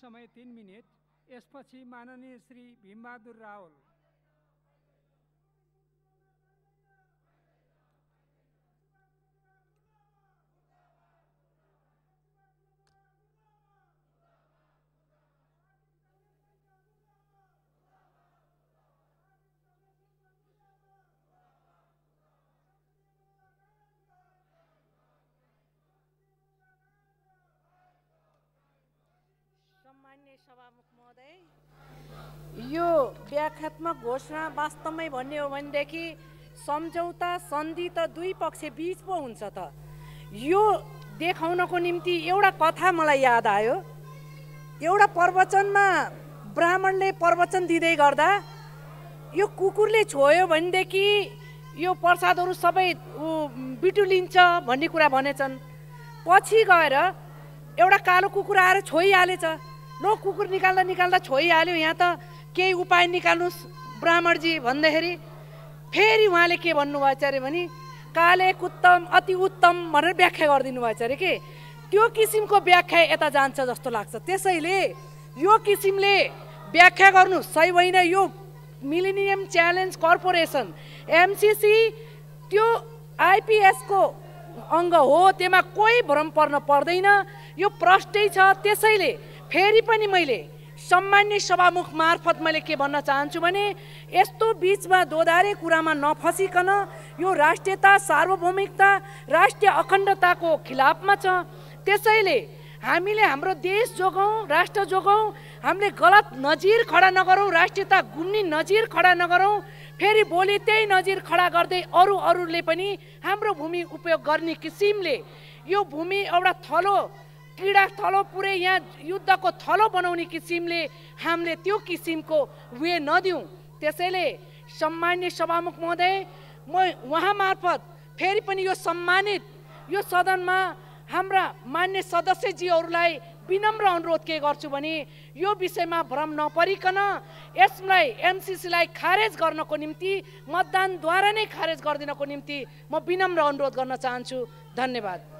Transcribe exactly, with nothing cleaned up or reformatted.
समय तीन मिनट। यसपछि माननीय श्री भीमबहादुर रावल। सम्माननीय सभामुख महोदय, यो व्याख्यात्मक घोषणा वास्तवमै भन्ने हो भनेदेखि सम्झौता सन्धि त दुई पक्ष बीच पो हुन्छ त। यो देखाउनको निम्ति एउटा कथा मलाई याद आयो। एउटा प्रवचनमा ब्राह्मणले प्रवचन दिँदै गर्दा यो कुकुरले छोयो भनेदेखि यो प्रसादहरू सबै बिटुलिन्छ भन्ने कुरा भनेछन्। पछि गएर एउटा कालो कुकुर आएर छोइहालेछ। लो कुकुर निकाल्दा निकाल्दा छोइहाल्यो, यहाँ त केही उपाय निकाल्नुहोस् ब्राह्मणजी भन्दाखेरि फेरि उहाँले के भन्नुभएछ अरे भने काले कुत्तम अति उत्तम भनेर व्याख्या गरिदिनु भएछ अरे के। त्यो किसिमको व्याख्या यता जान्छ जस्तो लाग्छ। त्यसैले यो किसिमले व्याख्या गर्नु सही होइन। यो मिलेनियम च्यालेन्ज कर्पोरेसन एमसिसी त्यो आइपिएसको अङ्ग हो, त्यसमा कोही भ्रम पर्न पर्दैन। यो प्रष्टै छ। त्यसैले फेरि पनि मैले सम्मान्य सभामुख मार्फत मैले के भन्न चाहन्छु भने यस्तो बिचमा दोधारे कुरामा नफसिकन यो राष्ट्रियता सार्वभौमिकता राष्ट्रिय अखण्डताको खिलाफमा छ। त्यसैले हामीले हाम्रो देश जोगाउँ, राष्ट्र जोगाउँ, हामीले गलत नजिर खडा नगरौँ, राष्ट्रियता गुम्ने नजिर खडा नगरौँ। फेरि भोलि त्यही नजिर खडा गर्दै अरू अरूले पनि हाम्रो भूमि उपयोग गर्ने किसिमले यो भूमि एउटा थलो क्रीडा थलो पुरै यहाँ युद्धको थलो बनाउने किसिमले हामीले त्यो किसिमको वे नदिउँ। त्यसैले सम्माननीय सभामुख महोदय, म उहाँ मार्फत फेरि पनि यो सम्मानित यो सदनमा हाम्रा मान्य सदस्यजीहरूलाई विनम्र अनुरोध के गर्छु भने यो विषयमा भ्रम नपरिकन यसलाई एमसिसीलाई खारेज गर्नको निम्ति मतदानद्वारा नै खारेज गरिदिनको निम्ति म विनम्र अनुरोध गर्न चाहन्छु। धन्यवाद।